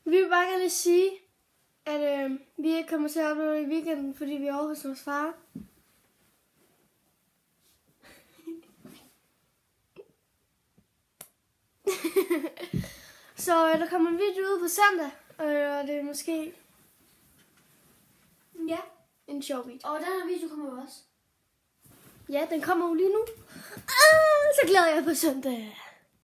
Vi vil bare gerne sige, at vi ikke kommer til at opleve i weekenden, fordi vi er over hos vores far. Så der kommer en video ud på søndag, og det er måske en sjov video. Og den her video kommer jo også. Ja, den kommer jo lige nu. Så glæder jeg på søndag.